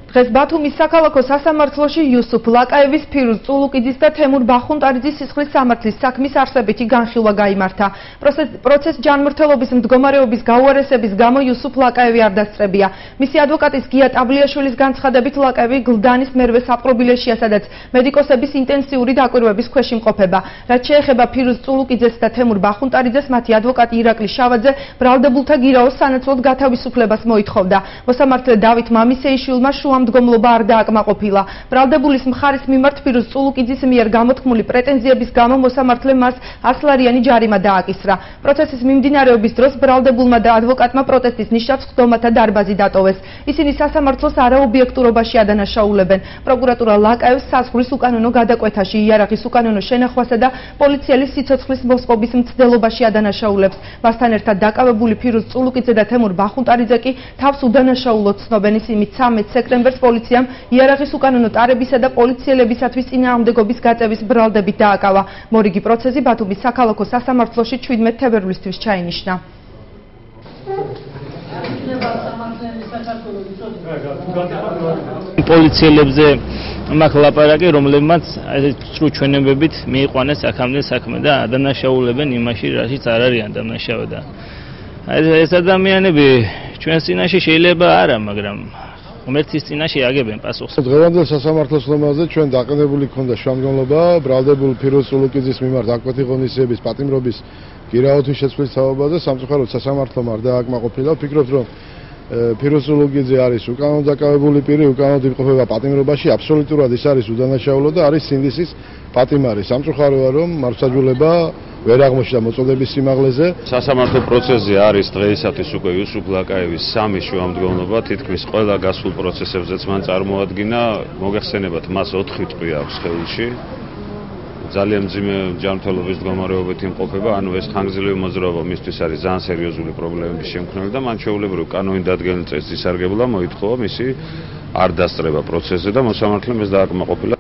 დღეს ბათუმის საქალაქო სასამართლოში იუსუფ ლაკაევის, ფირუზ წულუკიძის და თემურ ბახუნტარიძის სისხლის სამართლის საქმის არსებითი განხილვა გაიმართა. პროცესის ჯანმრთელობის მდგომარეობის გაუარესების გამო იუსუფ ლაკაევი არ დასწრებია. მისი ადვოკატის გია ტაბლიაშვილის განცხადებით ლაკაევი გლდანის მერვე საპყრობილეშია, სადაც მედიკოსების ინტენსიური დაკვირვების ქვეშ იმყოფება. რაც შეეხება ფირუზ წულუკიძეს და თემურ ბახუნტარიძეს, მათი ადვოკატი ირაკლი შავაძე ბრალდებულთა გირაოს სანაცვლოდ გათავისუფლებას მოითხოვდა. მოსამართლე დავით მამისეიშვილმა მდგომლობა არ დააკმაყოფილა. ბრალდებულის მხარის მიმართ ფირუზ წულუკიძის მიერ გამოთქმული პრეტენზიების გამო მოსამართლემ მას 100 ლარიანი ჯარიმა დააკისრა. პროცესის მიმდინარეობის დროს ბრალდებულმა და ადვოკატმა პროტესტის ნიშნად ხდომათა დარბაზი დატოვეს. ისინი სასამართლოს არაობიექტურობაში ადანაშაულებენ. პროკურატურა ლაკაევს საზღვრის უკანონო გადაკვეთაში, იარაღის უკანონო შენახვასა და პოლიციელის სიცოცხლის მოსყობის მცდელობაში ადანაშაულებს. მასთან ერთად დაკავებული ფირუზ წულუკიძე და თემურ ბახუნტარიძე კი თავს უდანაშაულოდ ცნობენ. ისინი 13 სექტემბერს პოლიციამ იარაღის უკანონო ტარებისა და პოლიციელებისათვის წინააღმდეგობის გაწევის ბრალდებით დააკავა. მორიგი პროცესი ბათუმის საქალაქო სასამართლოში 17 თებერვლისთვის ჩაინიშნა. პოლიციელებზე მაქვს ლაპარაკი, რომლებმაც სრულ ჩვენებებით მიიყვანეს აქამდე საქმე და ადანაშაულებენ იმაში, რაშიც არ არიან დამნაშავე და ეს ადამიანები ჩვენს წინაშე შეიძლება არა, მაგრამ ღმერთის წინაშე აგებენ პასუხს. დღევანდელ სასამართლოს ხდომაზე ჩვენ დაყენებული ქონდა შუამდგომლობა ბრალდებულ ფირუზ წულუკიძის მიმართ აკვეთი ღონისძიების პატიმრობის გირაოთის შეცვლის თავობაზე. სამწუხაროდ სასამართლომ არ დააკმაყოფილა. ვფიქრობთ, რომ ფირუზ წულუკიძე არის უკანონოდ დაკავებული პირი, უკანონოდ იმყოფება პატიმრობაში, აბსოლუტურად ის არის უდანაშაულო და არის სინდისის პატიმარი. სამწუხაროა, რომ მართლმსაჯულება ვერ აღმოჩნდა მოწოდების სიმაღლეზე. სასამართლო პროცესზე არის დღეისათვის უკვე იუსუფ ლაკაევის 3 შუამდგომლობა, თითქმის ყველა გასულ პროცესებზეც მან წარმოადგინა. მოგეხსენებათ, მას 4 ტყვია აქვს სხეულში. ძალიან მძიმე ჯანმრთელობის მდგომარეობით იმყოფება, ანუ ეს ხანგრძლივი მოძრაობა მისთვის არის ძალიან სერიოზული პრობლემების შემქმნელი და მან ჩვეულებრივ კანონით დადგენილ წესს ისარგებლა, მოითხოვა მისი არ დასწრება პროცესზე და მოსამართლემ ეს დააკმაყოფილა.